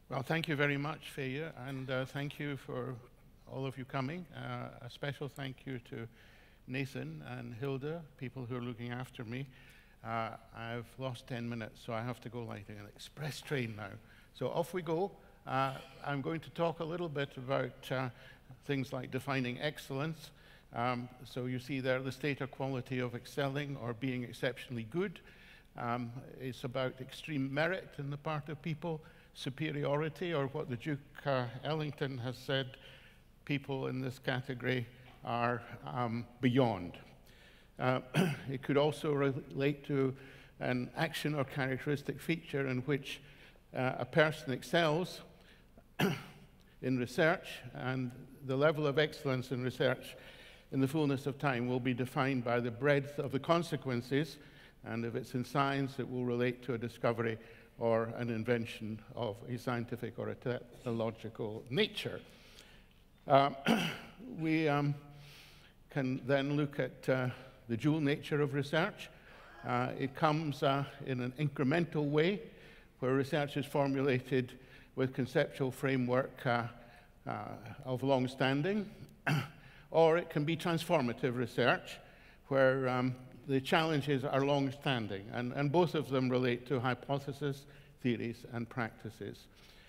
Well, thank you very much, Fraser, and thank you for all of you coming. A special thank you to Nathan and Hilda, people who are looking after me. I've lost 10 minutes, so I have to go like an express train now. So off we go. I'm going to talk a little bit about things like defining excellence. So you see there the state or quality of excelling or being exceptionally good. It's about extreme merit in the part of people, superiority, or what the Duke Ellington has said, people in this category are beyond. It could also relate to an action or characteristic feature in which a person excels in research, and the level of excellence in research in the fullness of time will be defined by the breadth of the consequences, and if it's in science, it will relate to a discovery or an invention of a scientific or a technological nature. We can then look at the dual nature of research. It comes in an incremental way, where research is formulated with conceptual framework of long standing, or it can be transformative research, where the challenges are long-standing, and both of them relate to hypotheses, theories, and practices.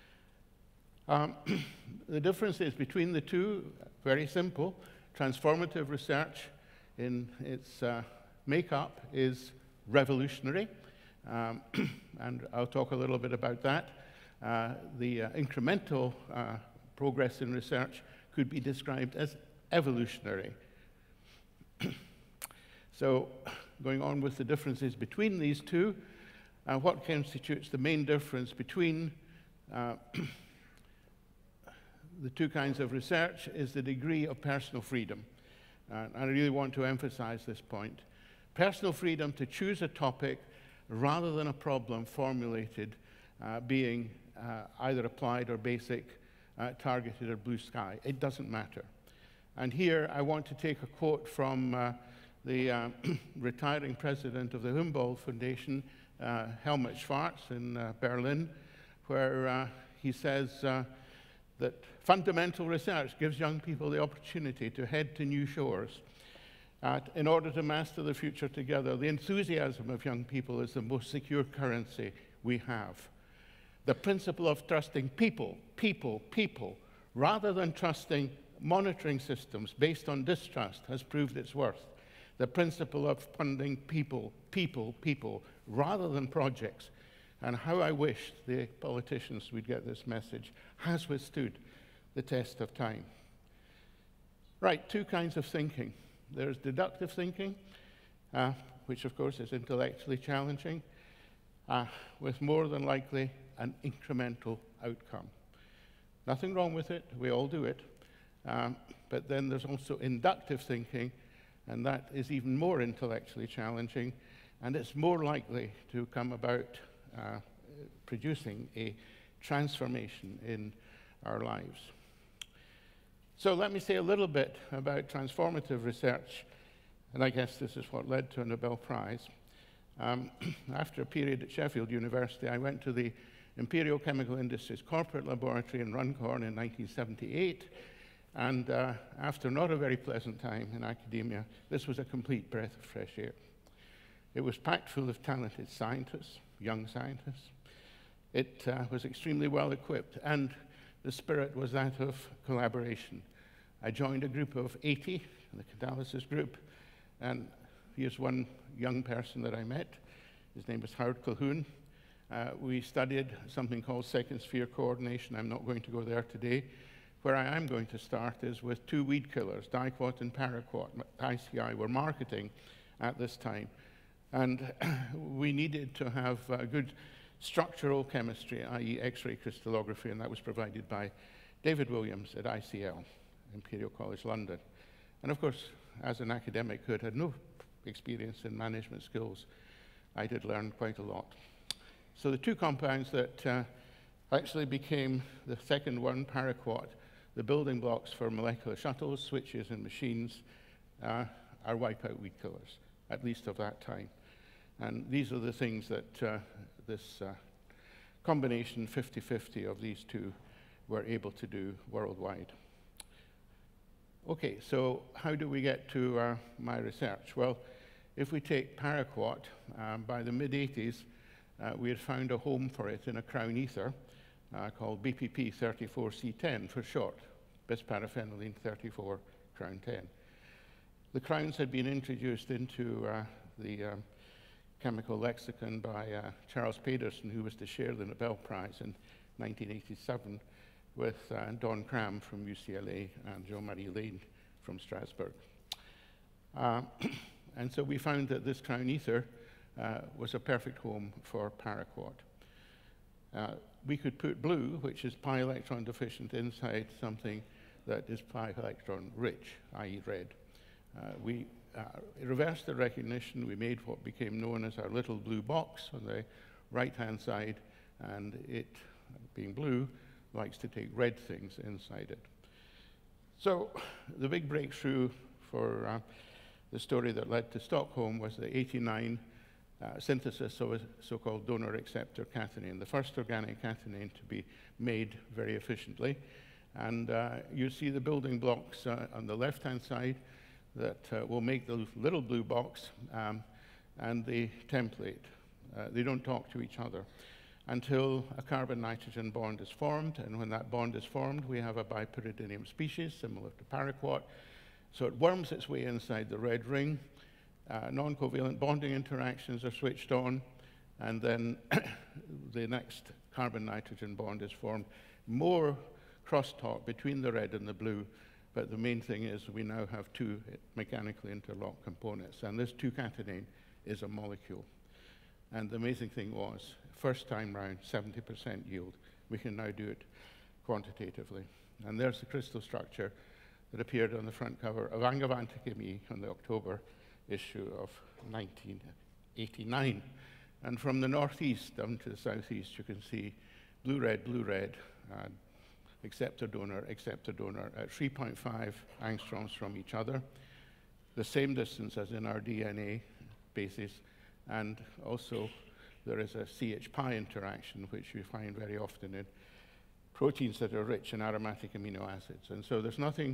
The differences between the two, very simple. Transformative research in its makeup is revolutionary, and I'll talk a little bit about that. The incremental progress in research could be described as evolutionary. So, going on with the differences between these two, what constitutes the main difference between the two kinds of research is the degree of personal freedom. I really want to emphasize this point. Personal freedom to choose a topic rather than a problem formulated being either applied or basic, targeted or blue sky. It doesn't matter. And here I want to take a quote from the retiring president of the Humboldt Foundation, Helmut Schwarz in Berlin, where he says that fundamental research gives young people the opportunity to head to new shores. In order to master the future together, the enthusiasm of young people is the most secure currency we have. The principle of trusting people, rather than trusting monitoring systems based on distrust has proved its worth. The principle of funding people, rather than projects, and how I wish the politicians would get this message, has withstood the test of time. Right, two kinds of thinking. There's deductive thinking, which of course is intellectually challenging, with more than likely an incremental outcome. Nothing wrong with it, we all do it, but then there's also inductive thinking, and that is even more intellectually challenging, and it's more likely to come about producing a transformation in our lives. So let me say a little bit about transformative research, and I guess this is what led to a Nobel Prize. After a period at Sheffield University, I went to the Imperial Chemical Industries Corporate Laboratory in Runcorn in 1978, and after not a very pleasant time in academia, this was a complete breath of fresh air. It was packed full of talented scientists, young scientists. It was extremely well equipped, and the spirit was that of collaboration. I joined a group of 80, the catalysis group, and here's one young person that I met. His name was Howard Calhoun. We studied something called second sphere coordination. I'm not going to go there today. Where I am going to start is with two weed killers, diquat and paraquat. ICI were marketing at this time. And we needed to have good structural chemistry, i.e. X-ray crystallography, and that was provided by David Williams at ICL, Imperial College London. And of course, as an academic who had no experience in management skills, I did learn quite a lot. So the two compounds that actually became the second one, paraquat, the building blocks for molecular shuttles, switches, and machines, are wipeout weed killers, at least of that time. And these are the things that this combination 50-50 of these two we're able to do worldwide. Okay, so how do we get to my research? Well, if we take paraquat, by the mid-80s, we had found a home for it in a crown ether called BPP 34C10 for short, bisparaffenylene 34 crown 10. The crowns had been introduced into the chemical lexicon by Charles Pedersen, who was to share the Nobel Prize in 1987 with Don Cram from UCLA and Jean-Marie Lane from Strasbourg. And so we found that this crown ether was a perfect home for paraquat. We could put blue, which is pi electron deficient, inside something that is pi electron rich, i.e. red. We reversed the recognition. We made what became known as our little blue box on the right-hand side, and it, being blue, likes to take red things inside it. So the big breakthrough for the story that led to Stockholm was the 89 synthesis of a so-called donor acceptor catenane, the first organic catenane to be made very efficiently. And you see the building blocks on the left-hand side that will make the little blue box and the template. They don't talk to each other until a carbon-nitrogen bond is formed, and when that bond is formed, we have a bipyridinium species, similar to paraquat. So it worms its way inside the red ring. Non-covalent bonding interactions are switched on, and then the next carbon-nitrogen bond is formed. More crosstalk between the red and the blue, but the main thing is we now have two mechanically interlocked components, and this 2-catenane is a molecule. And the amazing thing was, first time round, 70% yield. We can now do it quantitatively. And there's the crystal structure that appeared on the front cover of Angewandte Chemie on the October issue of 1989. And from the northeast down to the southeast, you can see blue-red, acceptor donor at 3.5 angstroms from each other, the same distance as in our DNA bases, and also there is a CH-pi interaction, which you find very often in proteins that are rich in aromatic amino acids. And so there's nothing,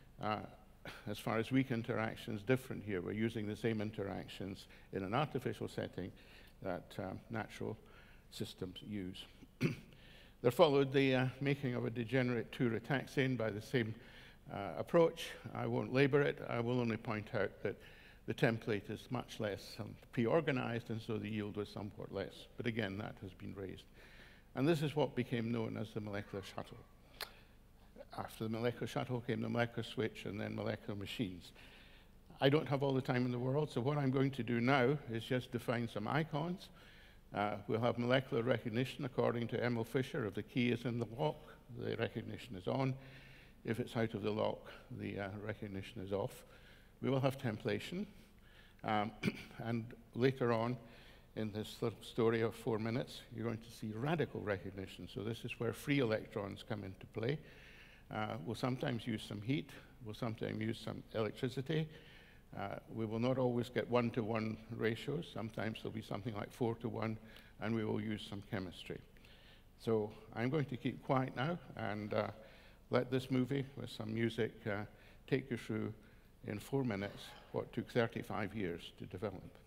as far as weak interactions, different here. We're using the same interactions in an artificial setting that natural systems use. There followed the making of a degenerate 2-ritaxane by the same approach. I won't labor it. I will only point out that the template is much less pre-organized, and so the yield was somewhat less. But again, that has been raised. And this is what became known as the molecular shuttle. After the molecular shuttle came the molecular switch and then molecular machines. I don't have all the time in the world, so what I'm going to do now is just define some icons. We'll have molecular recognition according to Emil Fischer. If the key is in the lock, the recognition is on. If it's out of the lock, the recognition is off. We will have templation. And later on, in this little story of 4 minutes, you're going to see radical recognition. So this is where free electrons come into play. We'll sometimes use some heat. We'll sometimes use some electricity. We will not always get 1-to-1 ratios. Sometimes there'll be something like 4-to-1, and we will use some chemistry. So I'm going to keep quiet now and let this movie with some music take you through in 4 minutes what took 35 years to develop.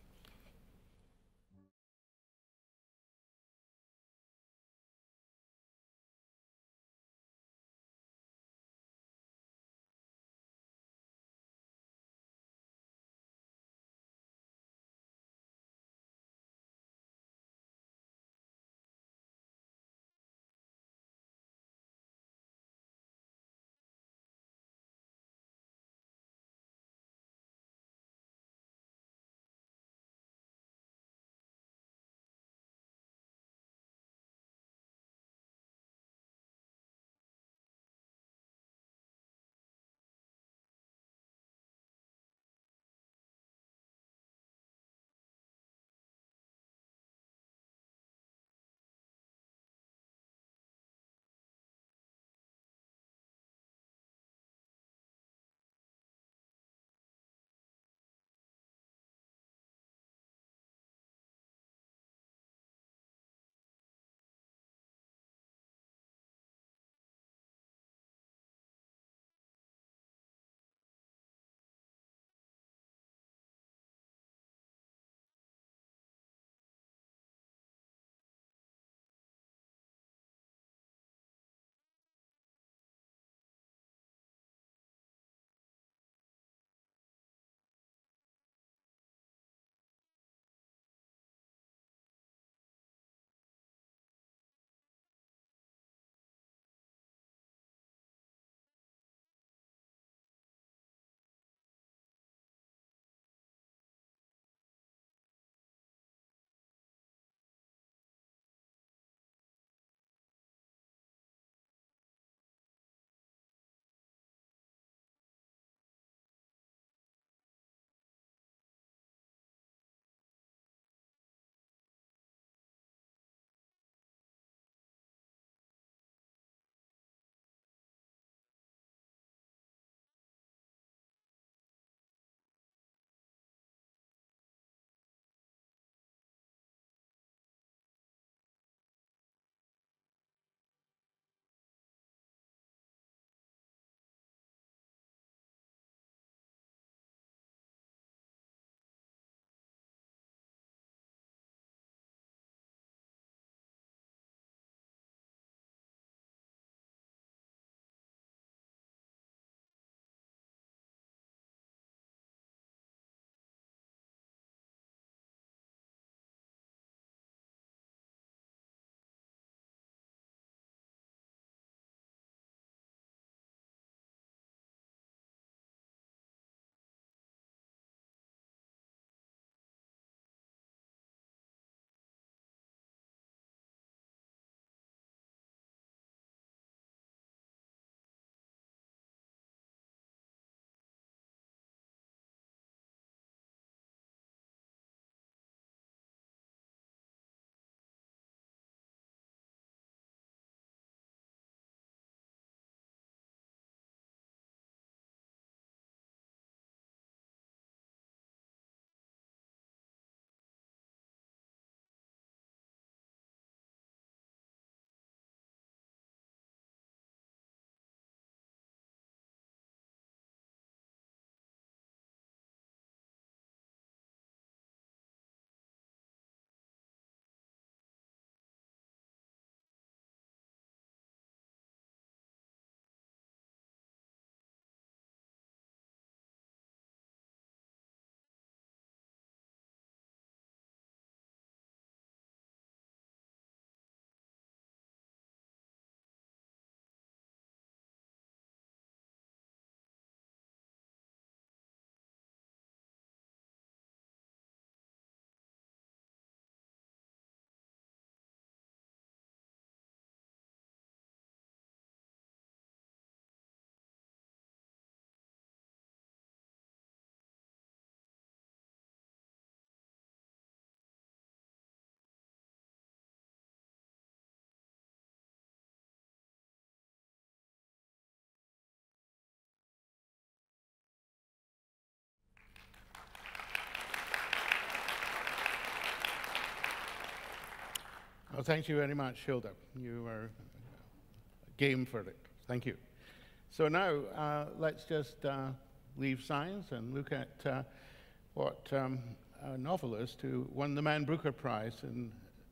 Well, thank you very much, Hilda. You were game for it. Thank you. So now let's just leave science and look at what a novelist who won the Man Booker Prize in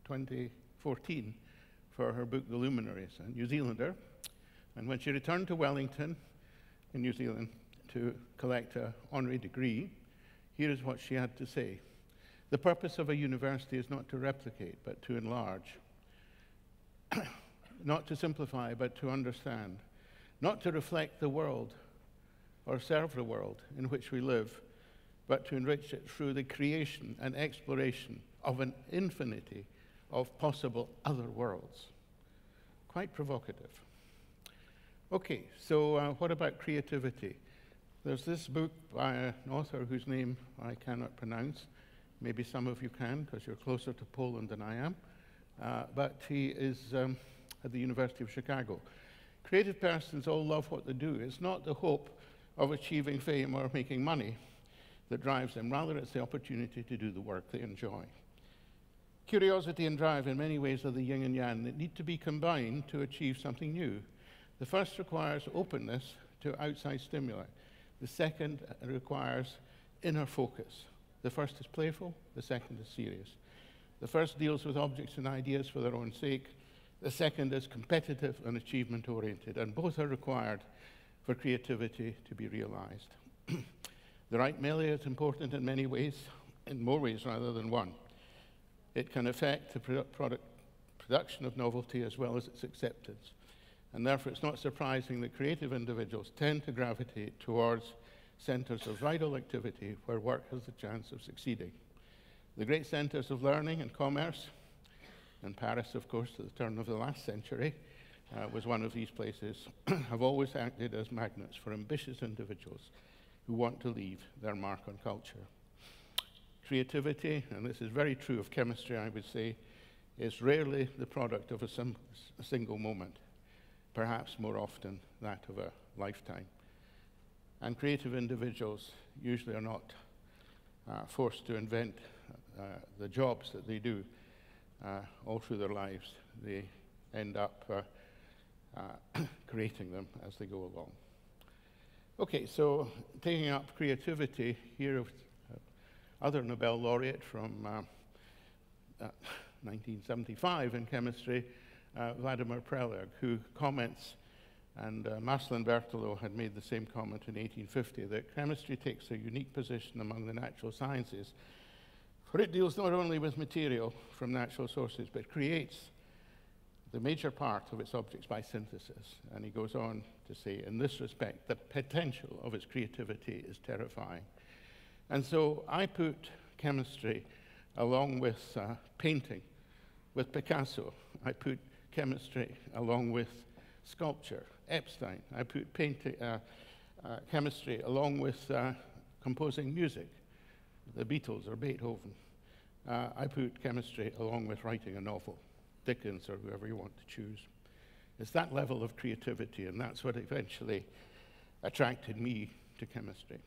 2014 for her book The Luminaries, a New Zealander. And when she returned to Wellington in New Zealand to collect an honorary degree, here is what she had to say. The purpose of a university is not to replicate, but to enlarge. Not to simplify, but to understand. Not to reflect the world or serve the world in which we live, but to enrich it through the creation and exploration of an infinity of possible other worlds. Quite provocative. Okay, so what about creativity? There's this book by an author whose name I cannot pronounce. Maybe some of you can, because you're closer to Poland than I am. But he is at the University of Chicago. Creative persons all love what they do. It's not the hope of achieving fame or making money that drives them. Rather, it's the opportunity to do the work they enjoy. Curiosity and drive, in many ways, are the yin and yang that need to be combined to achieve something new. The first requires openness to outside stimuli. The second requires inner focus. The first is playful, the second is serious. The first deals with objects and ideas for their own sake. The second is competitive and achievement-oriented, and both are required for creativity to be realized. The right milieu is important in many ways, in more ways rather than one. It can affect the production of novelty as well as its acceptance. And therefore, it's not surprising that creative individuals tend to gravitate towards centers of vital activity where work has the chance of succeeding. The great centers of learning and commerce, and Paris, of course, at the turn of the last century, was one of these places, have always acted as magnets for ambitious individuals who want to leave their mark on culture. Creativity, and this is very true of chemistry, I would say, is rarely the product of a single moment, perhaps more often that of a lifetime. And creative individuals usually are not forced to invent the jobs that they do all through their lives. They end up creating them as they go along. Okay, so taking up creativity, here other Nobel laureate from 1975 in chemistry, Vladimir Prelog, who comments, and Marcel Berthelot had made the same comment in 1850, that chemistry takes a unique position among the natural sciences, for it deals not only with material from natural sources, but creates the major part of its objects by synthesis. And he goes on to say, in this respect, the potential of its creativity is terrifying. And so I put chemistry along with painting, with Picasso. I put chemistry along with sculpture, Epstein. I put chemistry along with composing music, the Beatles or Beethoven. I put chemistry along with writing a novel, Dickens or whoever you want to choose. It's that level of creativity, and that's what eventually attracted me to chemistry.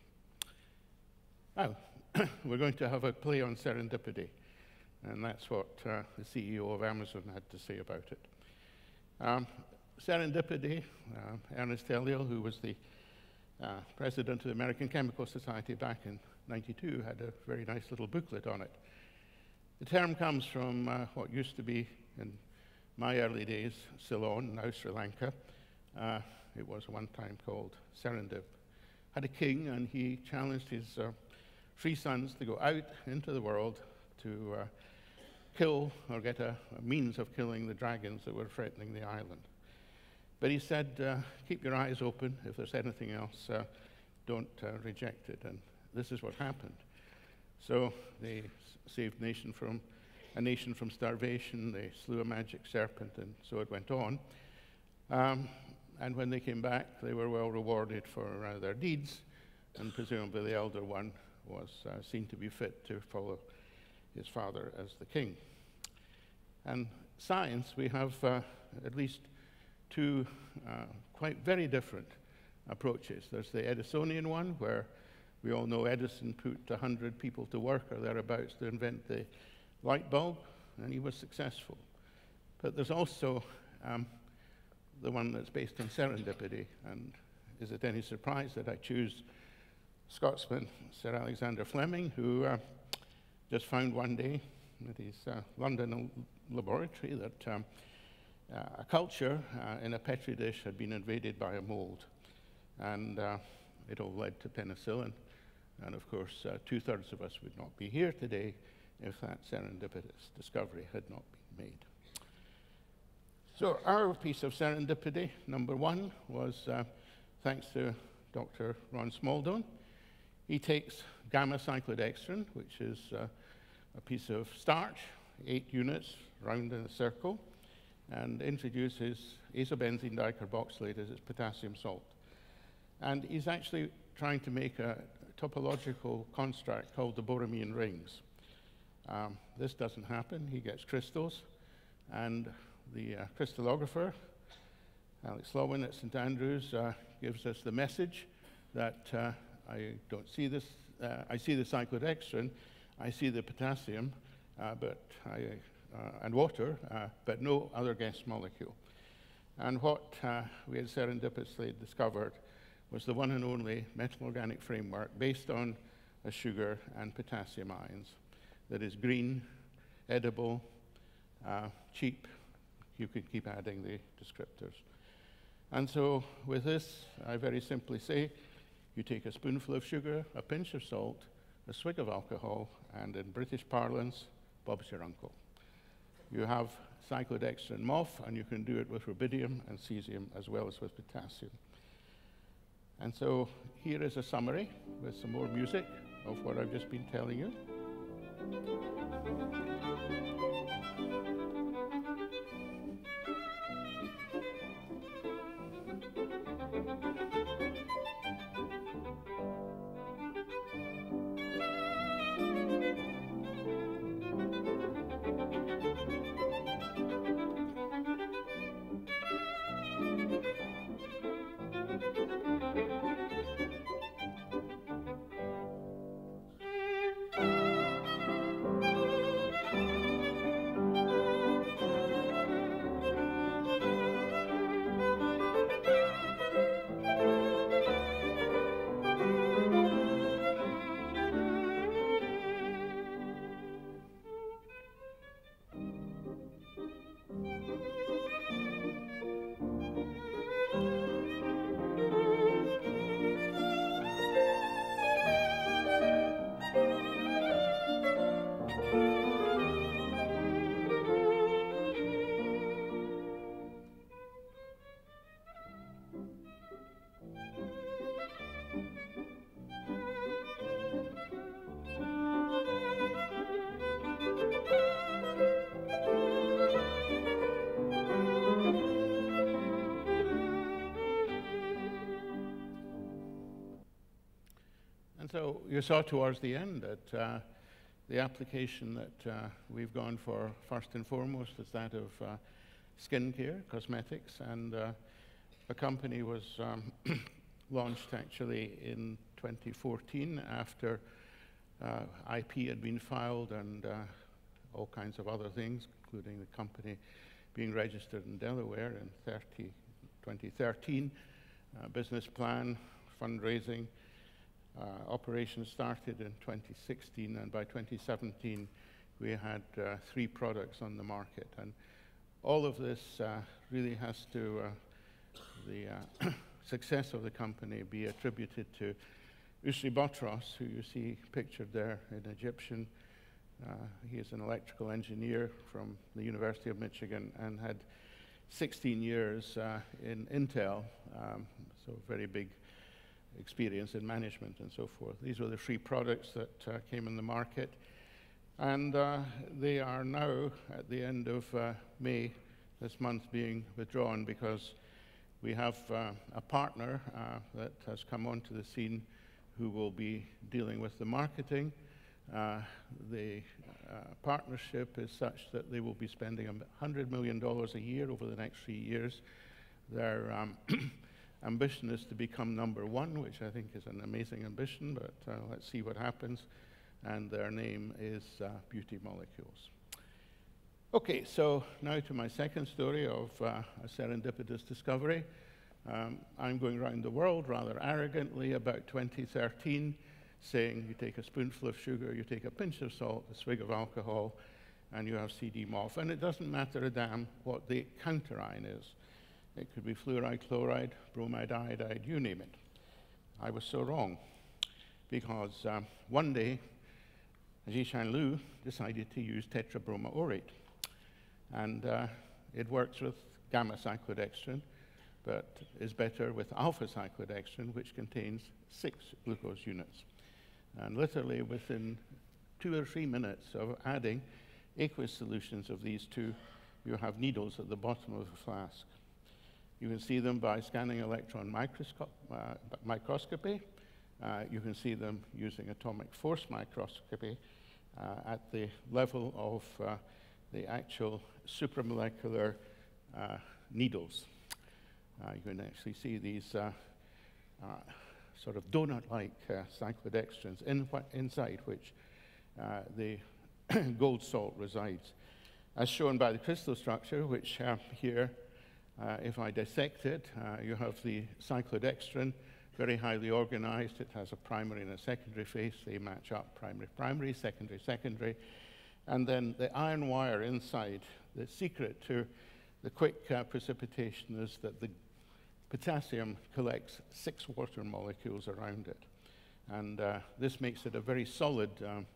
Now, we're going to have a play on serendipity, and that's what the CEO of Amazon had to say about it. Serendipity, Ernest Eliot, who was the president of the American Chemical Society back in '92, had a very nice little booklet on it. The term comes from what used to be, in my early days, Ceylon, now Sri Lanka. It was one time called Serendip. Had a king, and he challenged his 3 sons to go out into the world to kill or get a means of killing the dragons that were threatening the island. But he said, keep your eyes open. If there's anything else, don't reject it. And this is what happened. So they saved a nation from starvation. They slew a magic serpent, and so it went on. And when they came back, they were well rewarded for their deeds, and presumably the elder one was seen to be fit to follow his father as the king. And science, we have at least 2 quite very different approaches. There's the Edisonian one, where we all know Edison put 100 people to work or thereabouts to invent the light bulb, and he was successful. But there's also the one that's based on serendipity. And is it any surprise that I choose Scotsman Sir Alexander Fleming, who just found one day at his London laboratory that a culture in a petri dish had been invaded by a mold. And it all led to penicillin. And of course, 2/3 of us would not be here today if that serendipitous discovery had not been made. So our piece of serendipity, number one, was thanks to Dr. Ron Smaldone. He takes gamma-cyclodextrin, which is a piece of starch, 8 units round in a circle, and introduces azobenzene dicarboxylate as its potassium salt. And he's actually trying to make a topological construct called the Borromean rings. This doesn't happen. He gets crystals, and the crystallographer, Alex Lawin at St Andrews, gives us the message that I don't see this. I see the cyclodextrin, I see the potassium, and water, but no other guest molecule. And what we had serendipitously discovered was the one and only metal organic framework based on a sugar and potassium ions that is green, edible, cheap. You could keep adding the descriptors. And so with this, I very simply say, you take a spoonful of sugar, a pinch of salt, a swig of alcohol, and in British parlance, Bob's your uncle. You have cyclodextrin MOF, and you can do it with rubidium and cesium as well as with potassium. And so here is a summary with some more music of what I've just been telling you. So you saw towards the end that the application that we've gone for first and foremost is that of skincare, cosmetics, and the company was launched actually in 2014 after IP had been filed and all kinds of other things, including the company being registered in Delaware in 2013, business plan, fundraising. Operations started in 2016, and by 2017, we had 3 products on the market. And all of this really has to, the success of the company be attributed to Usri Botros, who you see pictured there in Egyptian. He is an electrical engineer from the University of Michigan and had 16 years in Intel, so very big experience in management and so forth. These were the 3 products that came in the market. And they are now, at the end of May this month, being withdrawn because we have a partner that has come onto the scene who will be dealing with the marketing. The partnership is such that they will be spending $100 million a year over the next 3 years. Their ambition is to become #1, which I think is an amazing ambition, but let's see what happens. And their name is Beauty Molecules. Okay, so now to my second story of a serendipitous discovery. I'm going around the world rather arrogantly about 2013, saying you take a spoonful of sugar, you take a pinch of salt, a swig of alcohol, and you have CD MOF. And it doesn't matter a damn what the counterion is. It could be fluoride, chloride, bromide, iodide, you name it. I was so wrong, because one day, Zhishan Liu decided to use tetrabromoorate. And it works with gamma-cyclodextrin, but is better with alpha-cyclodextrin, which contains 6 glucose units. And literally within 2 or 3 minutes of adding aqueous solutions of these two, you have needles at the bottom of the flask. You can see them by scanning electron microscopy. You can see them using atomic force microscopy at the level of the actual supramolecular needles. You can actually see these sort of donut-like cyclodextrins inside which the gold salt resides. As shown by the crystal structure, which here, if I dissect it, you have the cyclodextrin, very highly organized. It has a primary and a secondary face. They match up, primary, primary, secondary, secondary. And then the iron wire inside, the secret to the quick precipitation is that the potassium collects 6 water molecules around it. And this makes it a very solid,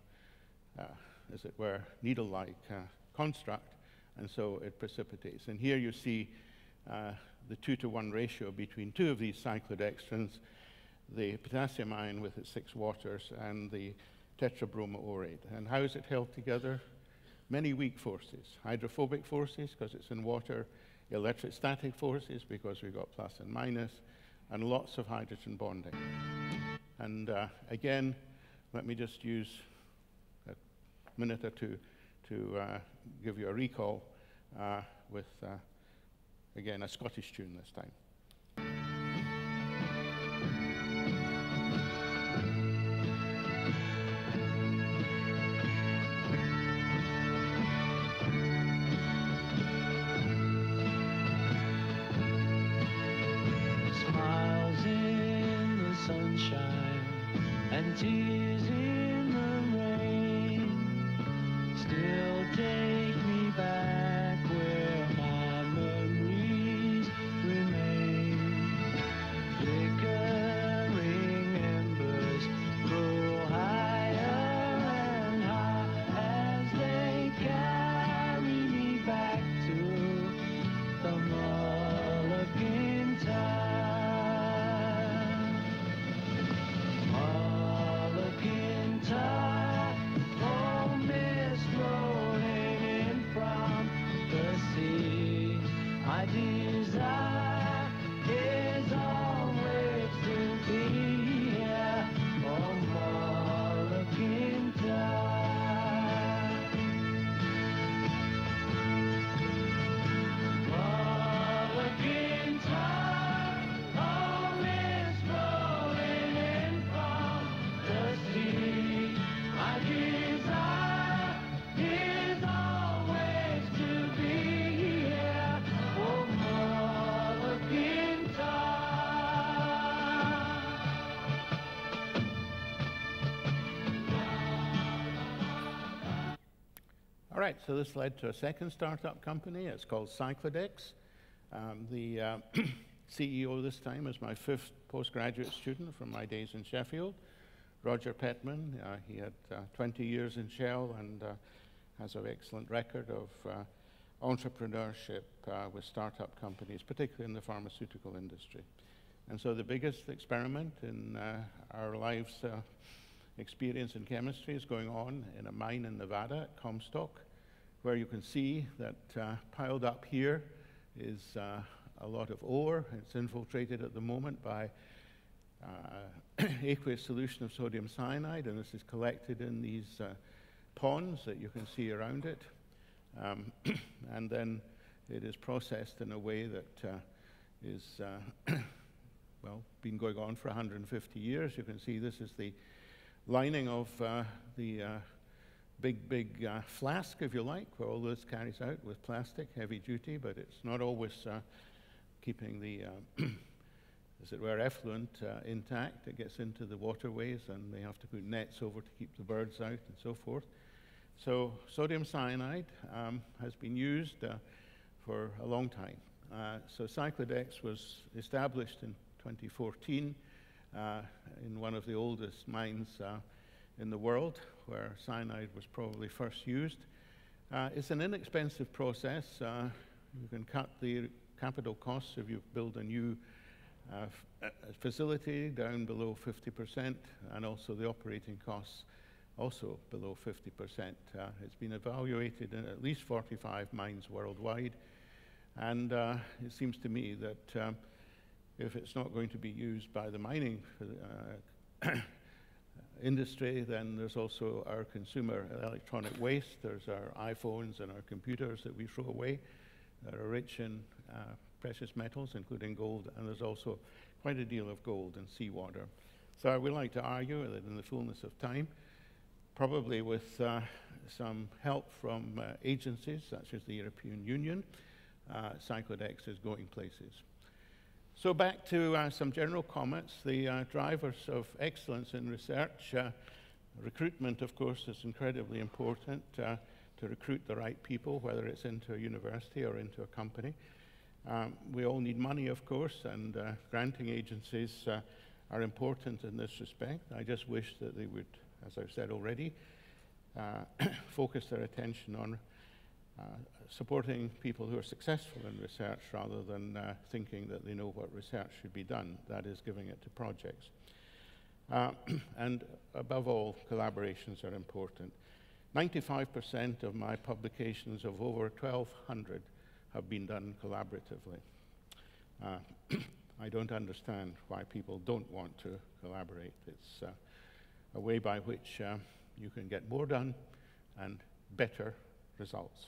as it were, needle-like construct, and so it precipitates. And here you see the 2-to-1 ratio between 2 of these cyclodextrins, the potassium ion with its 6 waters and the tetrabromoorate. And how is it held together? Many weak forces. Hydrophobic forces, because it's in water. Electrostatic forces, because we've got plus and minus. And lots of hydrogen bonding. And again, let me just use a minute or two to give you a recall with, again, a Scottish tune this time. Tears in the rain still take me back where my memories remain. Flickering embers grow higher and high as they carry me back to the Mulligan time. Oh, mist rolling in from the sea. My desire is always to be here on Mulligan time. Mulligan time. Oh, mist rolling in from the sea. My desire is always to be here for Mulligan time. All right, so this led to a second startup company. It's called Cyclodex. The CEO this time is my 5th postgraduate student from my days in Sheffield, Roger Petman. He had 20 years in Shell and has an excellent record of entrepreneurship with startup companies, particularly in the pharmaceutical industry. And so the biggest experiment in our lives' experience in chemistry is going on in a mine in Nevada at Comstock, where you can see that piled up here is a lot of ore. It's infiltrated at the moment by aqueous solution of sodium cyanide, and this is collected in these ponds that you can see around it. And then it is processed in a way that is, well, been going on for 150 years. You can see this is the lining of the big flask, if you like, where all this carries out with plastic, heavy duty, but it's not always keeping the, as it were, effluent intact. It gets into the waterways, and they have to put nets over to keep the birds out and so forth. So sodium cyanide has been used for a long time. So Cyclodex was established in 2014 in one of the oldest mines in the world, where cyanide was probably first used. It's an inexpensive process. You can cut the capital costs if you build a new facility down below 50%, and also the operating costs also below 50%. It's been evaluated in at least 45 mines worldwide, and it seems to me that if it's not going to be used by the mining industry, then there's also our consumer electronic waste. There's our iPhones and our computers that we throw away that are rich in precious metals, including gold, and there's also quite a deal of gold in seawater. So I would like to argue that in the fullness of time, probably with some help from agencies such as the European Union, Cyclodex is going places. So back to some general comments. The drivers of excellence in research. Recruitment, of course, is incredibly important to recruit the right people, whether it's into a university or into a company. We all need money, of course, and granting agencies are important in this respect. I just wish that they would, as I've said already, focus their attention on supporting people who are successful in research rather than thinking that they know what research should be done, that is, giving it to projects. And above all, collaborations are important. 95% of my publications of over 1,200 have been done collaboratively. I don't understand why people don't want to collaborate. It's a way by which you can get more done and better results.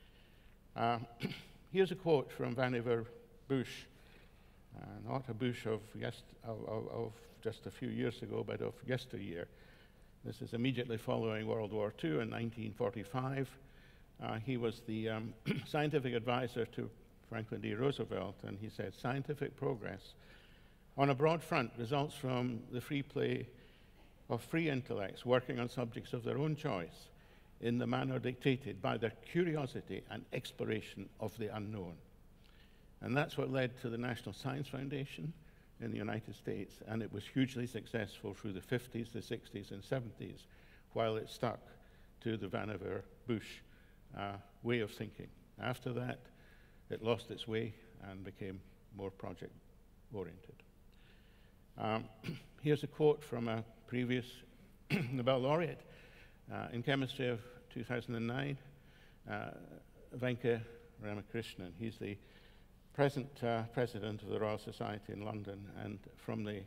Here's a quote from Vannevar Bush, not a Bush of just a few years ago, but of yesteryear. This is immediately following World War II in 1945. He was the scientific advisor to Franklin D. Roosevelt, and he said, "Scientific progress on a broad front results from the free play of free intellects working on subjects of their own choice in the manner dictated by their curiosity and exploration of the unknown." And that's what led to the National Science Foundation in the United States, and it was hugely successful through the 50s, the 60s, and 70s, while it stuck to the Vannevar Bush way of thinking. After that, it lost its way and became more project-oriented. Here's a quote from a previous Nobel laureate in chemistry of 2009, Venka Ramakrishnan. He's the present president of the Royal Society in London, and from the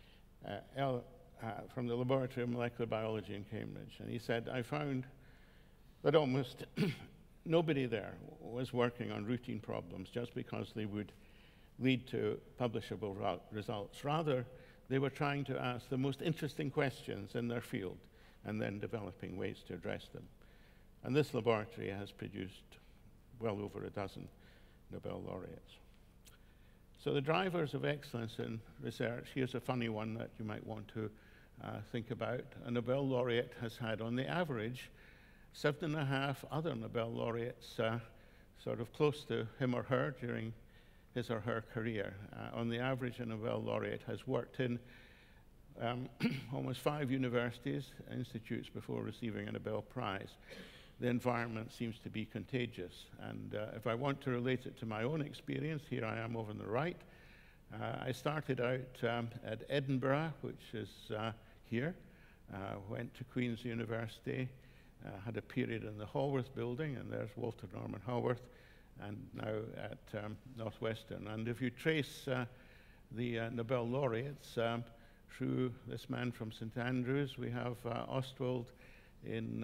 Laboratory of Molecular Biology in Cambridge. And he said, "I found that almost nobody there was working on routine problems just because they would lead to publishable results. Rather, they were trying to ask the most interesting questions in their field and then developing ways to address them." And this laboratory has produced well over a dozen Nobel laureates. So the drivers of excellence in research, here's a funny one that you might want to think about. A Nobel laureate has had, on the average, 7.5 other Nobel laureates sort of close to him or her during his or her career. On the average, a Nobel laureate has worked in almost 5 universities, institutes before receiving a Nobel Prize. The environment seems to be contagious. And if I want to relate it to my own experience, here I am over on the right. I started out at Edinburgh, which is here. Went to Queen's University, had a period in the Haworth building, and there's Walter Norman Haworth, and now at Northwestern. And if you trace the Nobel laureates through this man from St Andrews, we have Ostwald in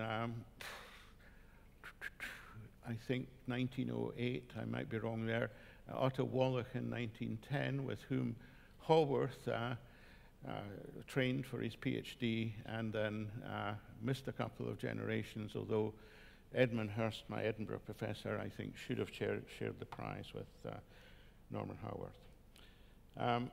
I think 1908, I might be wrong there, Otto Wallach in 1910, with whom Haworth trained for his PhD, and then missed a couple of generations, although Edmund Hurst, my Edinburgh professor, I think should have shared the prize with Norman Haworth.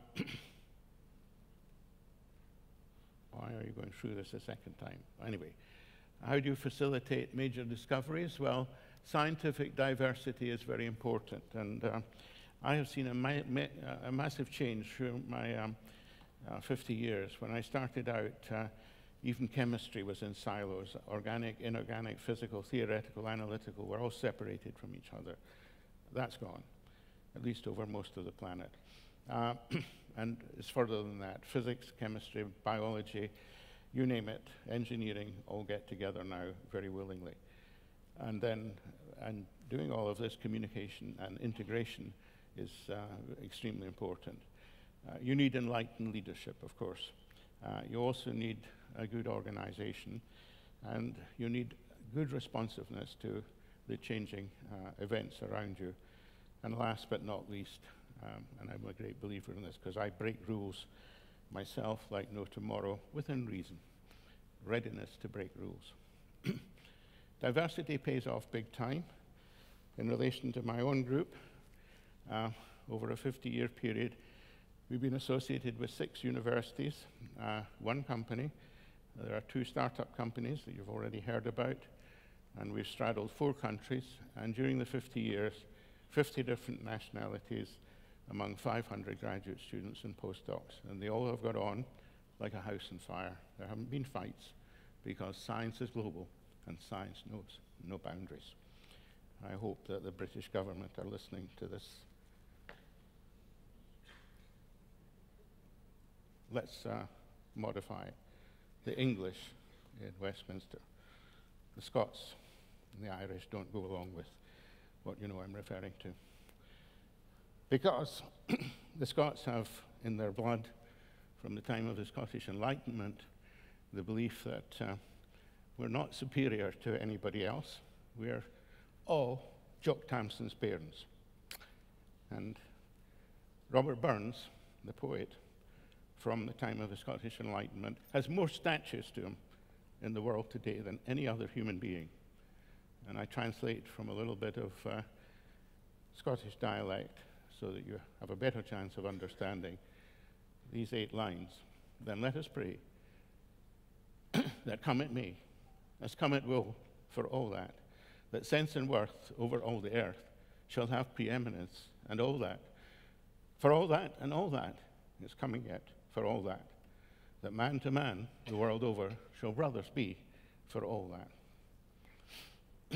Why are you going through this a second time? Anyway, how do you facilitate major discoveries? Well, scientific diversity is very important, and I have seen a massive change through my 50 years. When I started out, even chemistry was in silos. Organic, inorganic, physical, theoretical, analytical were all separated from each other. That's gone, at least over most of the planet. And it's further than that. Physics, chemistry, biology, you name it, engineering, all get together now very willingly. And doing all of this, communication and integration is extremely important. You need enlightened leadership, of course. You also need a good organization, and you need good responsiveness to the changing events around you. And last but not least, and I'm a great believer in this because I break rules myself like no tomorrow, within reason. Readiness to break rules. Diversity pays off big time. In relation to my own group, over a 50-year period, we've been associated with 6 universities, 1 company. There are 2 startup companies that you've already heard about, and we've straddled 4 countries, and during the 50 years, 50 different nationalities among 500 graduate students and postdocs, and they all have got on like a house on fire. There haven't been fights because science is global and science knows no boundaries. I hope that the British government are listening to this. Let's modify it. The English in Westminster, the Scots and the Irish don't go along with what you know I'm referring to. Because the Scots have in their blood, from the time of the Scottish Enlightenment, the belief that we're not superior to anybody else. We're all Jock Tamson's parents. And Robert Burns, the poet, from the time of the Scottish Enlightenment, has more statues to him in the world today than any other human being. And I translate from a little bit of Scottish dialect so that you have a better chance of understanding these 8 lines. Then let us pray that come it may, as come it will for all that sense and worth over all the earth shall have preeminence, and all that, for all that and all that is coming yet, for all that man to man the world over shall brothers be, for all that.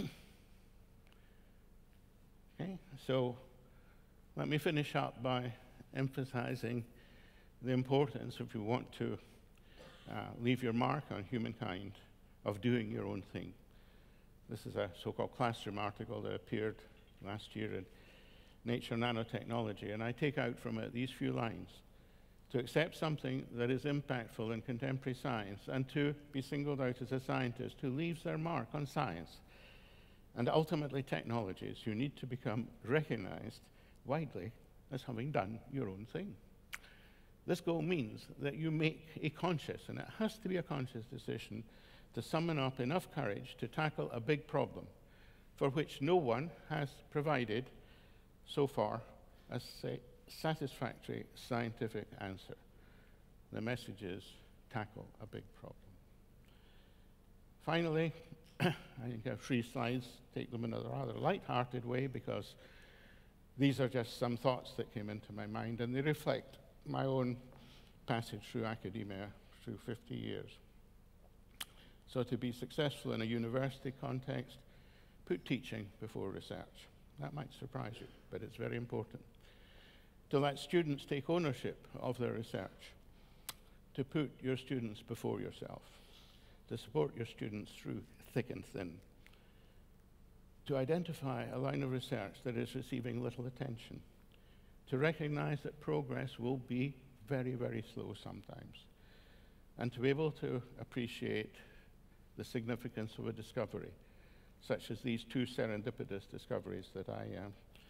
Okay, so let me finish up by emphasizing the importance, if you want to leave your mark on humankind, of doing your own thing. This is a so-called classroom article that appeared last year in Nature Nanotechnology, and I take out from it these few lines. To accept something that is impactful in contemporary science and to be singled out as a scientist who leaves their mark on science and ultimately technologies, you need to become recognized widely as having done your own thing. This goal means that you make a conscious, and it has to be a conscious decision, to summon up enough courage to tackle a big problem for which no one has provided so far a satisfactory scientific answer. The message is tackle a big problem. Finally, I think I have 3 slides, take them in a rather light-hearted way because these are just some thoughts that came into my mind, and they reflect my own passage through academia through 50 years. So to be successful in a university context, put teaching before research. That might surprise you, but it's very important. To let students take ownership of their research. To put your students before yourself. To support your students through thick and thin. To identify a line of research that is receiving little attention. To recognize that progress will be very, very slow sometimes. And to be able to appreciate the significance of a discovery, such as these 2 serendipitous discoveries that I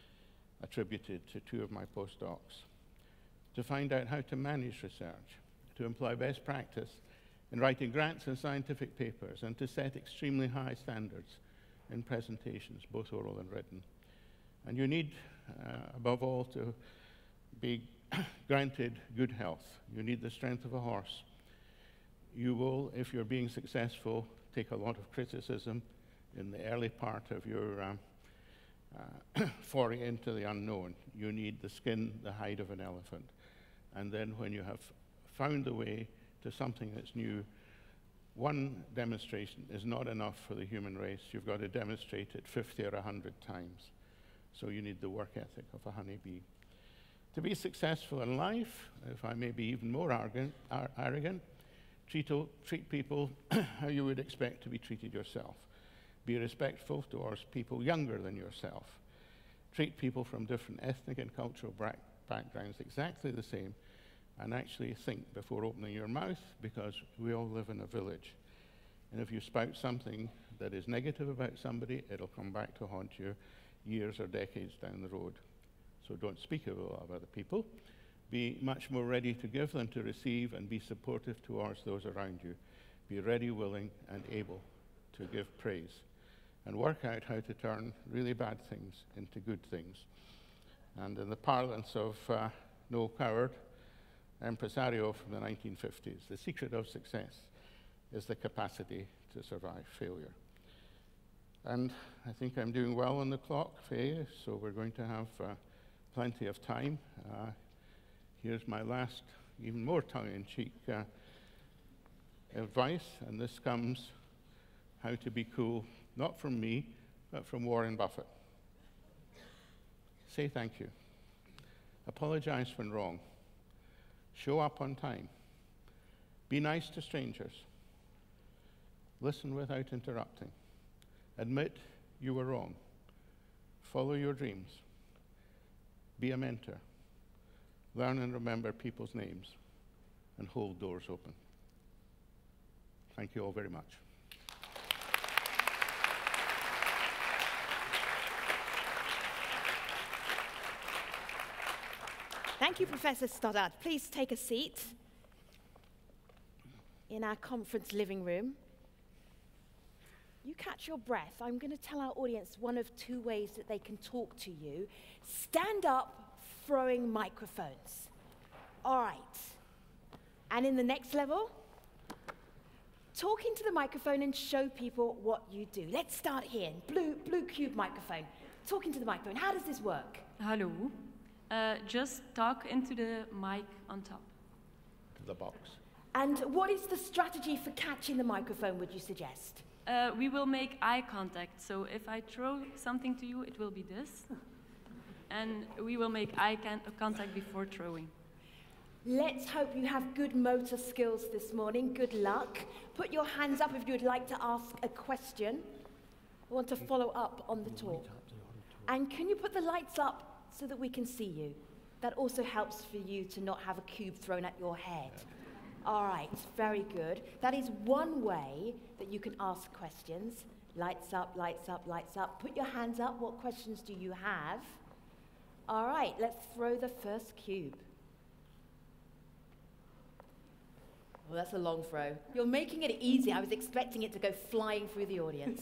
attributed to 2 of my postdocs. To find out how to manage research. to employ best practice in writing grants and scientific papers, and to set extremely high standards in presentations, both oral and written. And you need, above all, to be granted good health. You need the strength of a horse. You will, if you're being successful, take a lot of criticism in the early part of your foray into the unknown. You need the skin, the hide of an elephant. And then when you have found the way to something that's new, one demonstration is not enough for the human race. You've got to demonstrate it 50 or 100 times. So you need the work ethic of a honeybee. To be successful in life, if I may be even more arrogant, treat people how you would expect to be treated yourself. Be respectful towards people younger than yourself. Treat people from different ethnic and cultural backgrounds exactly the same, and actually think before opening your mouth, because we all live in a village. And if you spout something that is negative about somebody, it'll come back to haunt you years or decades down the road. So don't speak ill of other people. Be much more ready to give than to receive, and be supportive towards those around you. Be ready, willing, and able to give praise, and work out how to turn really bad things into good things. And in the parlance of No Coward, impresario from the 1950s, the secret of success is the capacity to survive failure. And I think I'm doing well on the clock, Faye, so we're going to have plenty of time. Here's my last, even more tongue-in-cheek advice, and this comes how to be cool, not from me, but from Warren Buffett. Say thank you. Apologize when wrong. Show up on time. Be nice to strangers. Listen without interrupting. Admit you were wrong. Follow your dreams. Be a mentor. Learn and remember people's names, and hold doors open. Thank you all very much. Thank you, Professor Stoddart. Please take a seat in our conference living room. You catch your breath. I'm going to tell our audience one of two ways that they can talk to you. Stand up, throwing microphones. All right. And in the next level, talk into the microphone and show people what you do. Let's start here. Blue cube microphone. Talk into the microphone. How does this work? Hello. Just talk into the mic on top. The box. And what is the strategy for catching the microphone, would you suggest? We will make eye contact. So if I throw something to you, it will be this. And we will make eye contact before throwing. Let's hope you have good motor skills this morning. Good luck. Put your hands up if you would like to ask a question. I want to follow up on the talk. And can you put the lights up so that we can see you? That also helps for you to not have a cube thrown at your head. All right, very good. That is one way that you can ask questions. Lights up, lights up, lights up. Put your hands up. What questions do you have? All right, let's throw the first cube. Well, that's a long throw. You're making it easy. I was expecting it to go flying through the audience.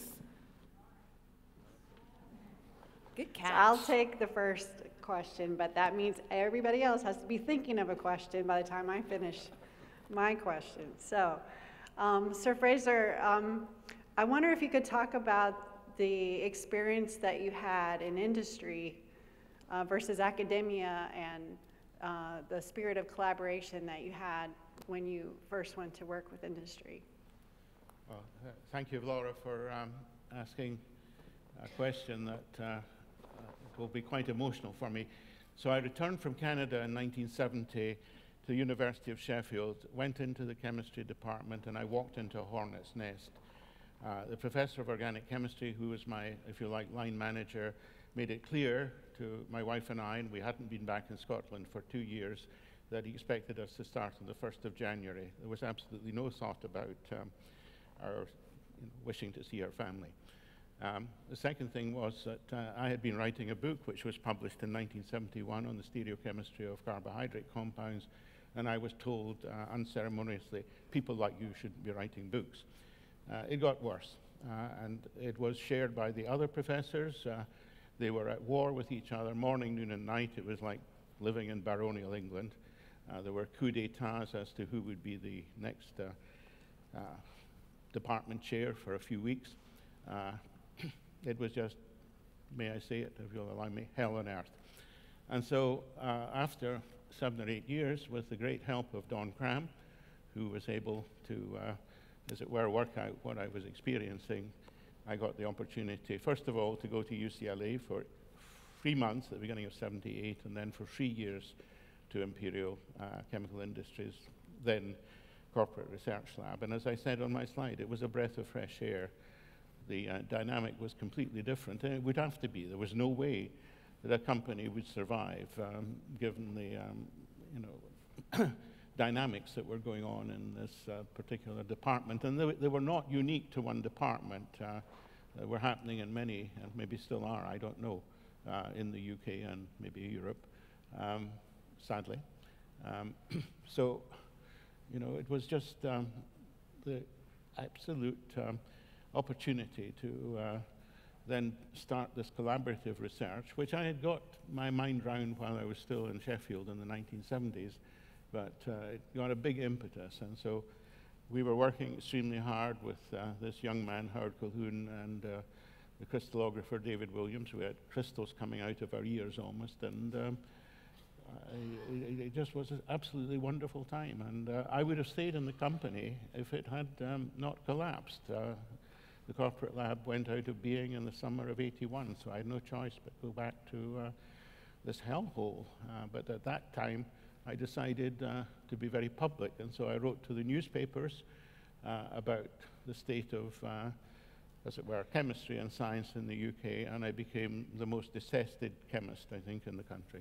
Good catch. So I'll take the first question, but that means everybody else has to be thinking of a question by the time I finish my question. So, Sir Fraser, I wonder if you could talk about the experience that you had in industry versus academia, and the spirit of collaboration that you had when you first went to work with industry. Well, thank you, Laura, for asking a question that will be quite emotional for me. So I returned from Canada in 1970 to the University of Sheffield, went into the chemistry department, and I walked into a hornet's nest. The professor of organic chemistry, who was my, if you like, line manager, made it clear to my wife and I, and we hadn't been back in Scotland for 2 years, that he expected us to start on the 1st of January. There was absolutely no thought about our wishing to see our family. The second thing was that I had been writing a book which was published in 1971 on the stereochemistry of carbohydrate compounds, and I was told unceremoniously, people like you shouldn't be writing books. It got worse, and it was shared by the other professors. They were at war with each other morning, noon, and night. It was like living in baronial England. There were coups d'etats as to who would be the next department chair for a few weeks. It was just, may I say it, if you'll allow me, hell on earth. And so after 7 or 8 years, with the great help of Don Cram, who was able to, as it were, work out what I was experiencing, I got the opportunity, first of all, to go to UCLA for 3 months at the beginning of '78, and then for 3 years to Imperial Chemical Industries, then Corporate Research Lab. And as I said on my slide, it was a breath of fresh air. The dynamic was completely different, and it would have to be. There was no way that a company would survive, given the dynamics that were going on in this particular department. And they were not unique to one department. They were happening in many, and maybe still are, I don't know, in the UK and maybe Europe, sadly. So, you know, it was just the absolute opportunity to then start this collaborative research, which I had got my mind round while I was still in Sheffield in the 1970s, but it got a big impetus. And so we were working extremely hard with this young man, Howard Colquhoun, and the crystallographer, David Williams. We had crystals coming out of our ears almost, and it just was an absolutely wonderful time. And I would have stayed in the company if it had not collapsed. The corporate lab went out of being in the summer of '81, so I had no choice but go back to this hellhole. But at that time, I decided to be very public, and so I wrote to the newspapers about the state of, as it were, chemistry and science in the UK, and I became the most detested chemist, I think, in the country.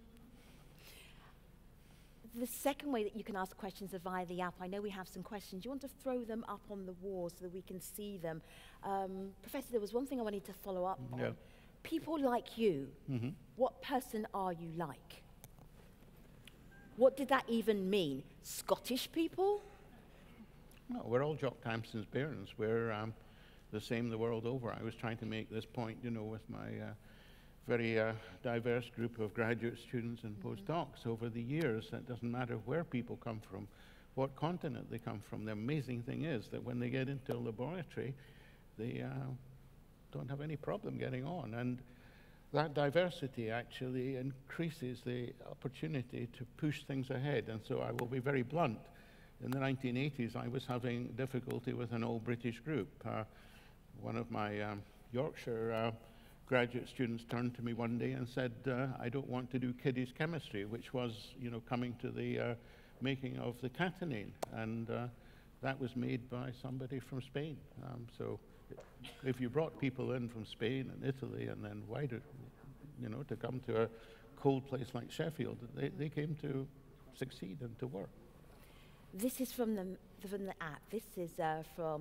The second way that you can ask questions is via the app. I know we have some questions. You want to throw them up on the wall so that we can see them. Professor, there was one thing I wanted to follow up on. People like you, what person are you like? What did that even mean? Scottish people? No, we're all Jock Tamson's bairns. We're the same the world over. I was trying to make this point, you know, with my very diverse group of graduate students and postdocs over the years. It doesn't matter where people come from, what continent they come from. The amazing thing is that when they get into a laboratory, they don't have any problem getting on. And that diversity actually increases the opportunity to push things ahead. And so I will be very blunt. In the 1980s, I was having difficulty with an old British group. One of my Yorkshire graduate students turned to me one day and said, I don't want to do kiddies chemistry, which was, you know, coming to the making of the catenane. And that was made by somebody from Spain. So if you brought people in from Spain and Italy, and then why do, you know, to come to a cold place like Sheffield, they came to succeed and to work. This is from the app. This is from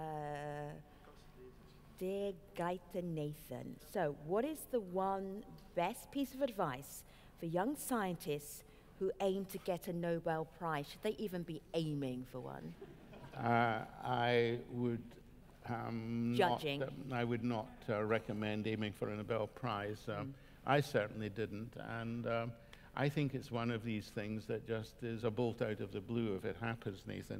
Dear Gaita Nathan. So, what is the one best piece of advice for young scientists who aim to get a Nobel Prize? Should they even be aiming for one? I would Judging. I would not recommend aiming for a Nobel Prize. I certainly didn't, and I think it's one of these things that just is a bolt out of the blue if it happens, Nathan.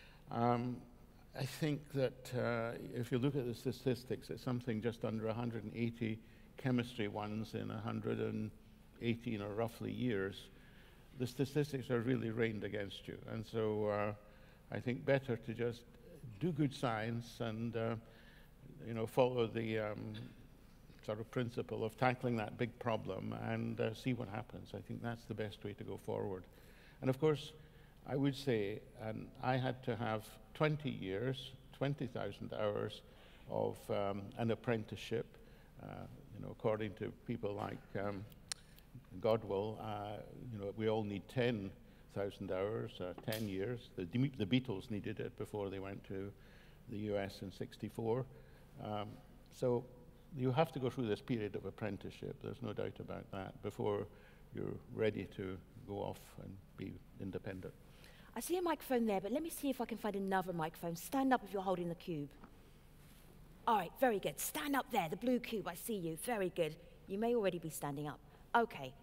I think that if you look at the statistics, it's something just under 180 chemistry ones in 118 or roughly years. The statistics are really rained against you, and so I think better to just do good science and you know, follow the sort of principle of tackling that big problem and see what happens. I think that's the best way to go forward. And of course, I would say, and I had to have 20 years, 20,000 hours of an apprenticeship, you know, according to people like Godwell, you know, we all need 10,000 hours, 10 years. The Beatles needed it before they went to the US in '64. So you have to go through this period of apprenticeship, there's no doubt about that, before you're ready to go off and be independent. I see a microphone there, but let me see if I can find another microphone. Stand up if you're holding the cube. All right, very good. Stand up there, the blue cube. I see you. Very good. You may already be standing up. Okay.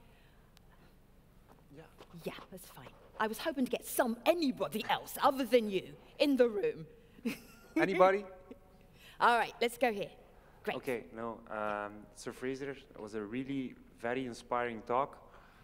Yeah, that's fine. I was hoping to get anybody else other than you in the room. Anybody? All right, let's go here. Great. Okay, no, Sir Fraser, it was a really very inspiring talk.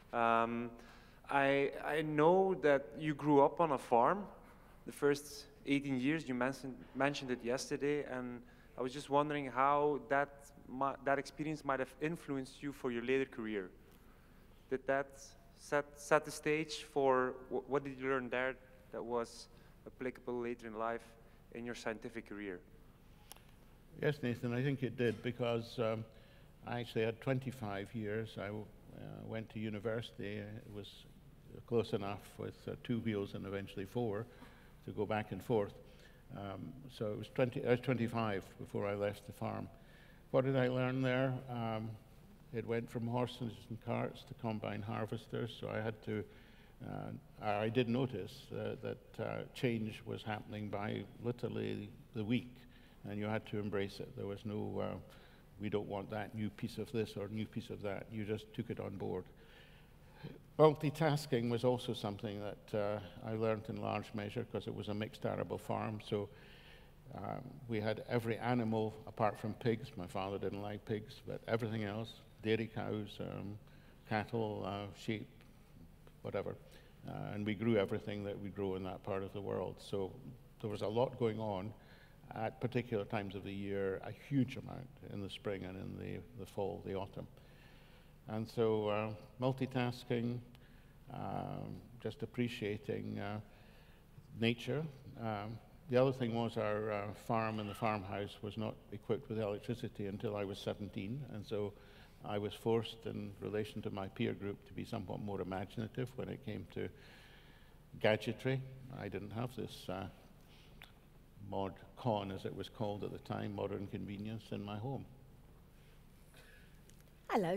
I know that you grew up on a farm. The first 18 years, you mentioned it yesterday, and I was just wondering how that experience might have influenced you for your later career. Did that set the stage for what did you learn there that was applicable later in life in your scientific career? Yes, Nathan, I think it did, because I actually had 25 years. I went to university. It was close enough with 2 wheels and eventually 4 to go back and forth. So it was I was 25 before I left the farm. What did I learn there? It went from horses and carts to combine harvesters, so I had to, I did notice that change was happening by literally the week, and you had to embrace it. There was no, we don't want that new piece of this or new piece of that. You just took it on board. Multitasking was also something that I learned in large measure, because it was a mixed arable farm. So we had every animal apart from pigs. My father didn't like pigs, but everything else, dairy cows, cattle, sheep, whatever. And we grew everything that we grow in that part of the world. So there was a lot going on at particular times of the year, a huge amount in the spring and in the fall, the autumn. And so multitasking, just appreciating nature. The other thing was our farm and the farmhouse was not equipped with electricity until I was 17, and so I was forced, in relation to my peer group, to be somewhat more imaginative when it came to gadgetry. I didn't have this mod-con, as it was called at the time, modern convenience, in my home. Hello.